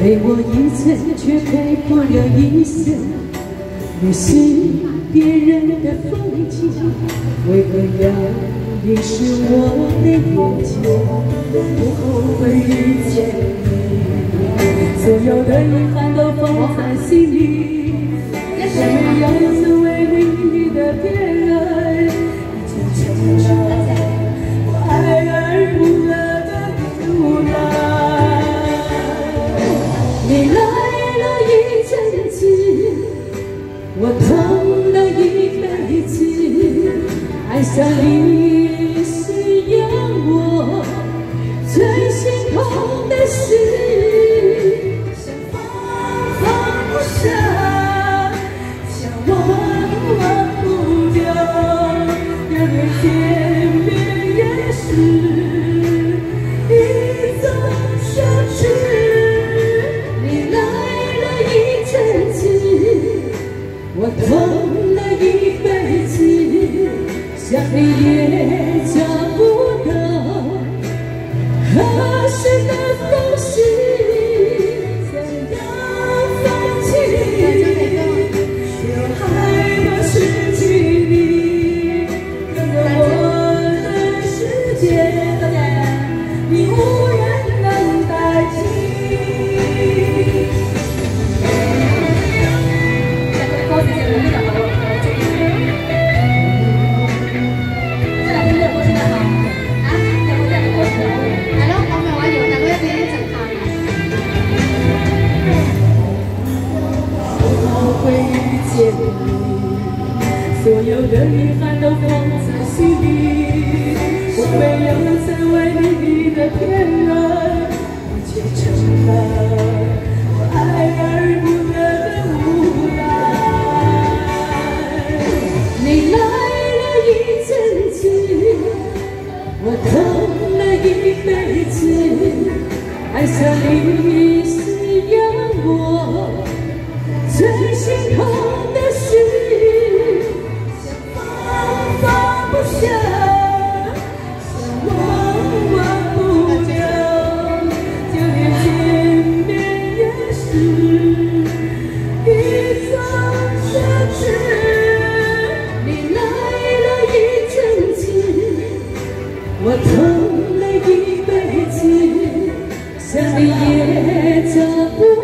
陪我一程，却陪不了一生。你是别人的风景，为何要淋湿我的眼睛？不后悔遇见你，所有的遗憾都放在心里。我没有成为你的别人，已经成了我爱而不得的苦难。你来了一阵子，我痛了一辈子，爱上你是让我最心痛的事，想放不下，想忘不掉，有点天边也是一种奢侈。你来了一阵子，我痛了一辈子，想你也找不到合适的方式，想要放弃，又害怕失去你，跟着我的世界，你无人能代替。所有的遗憾都放在心里，我没有成为你的骗人，你却成了我爱而不得的无奈。你来了一阵子，我痛了一辈子，爱上你是让我最心痛的事。放不下，想忘不掉，就连见面也是一种奢侈。你来了一阵子，我痛了一辈子，想你也找不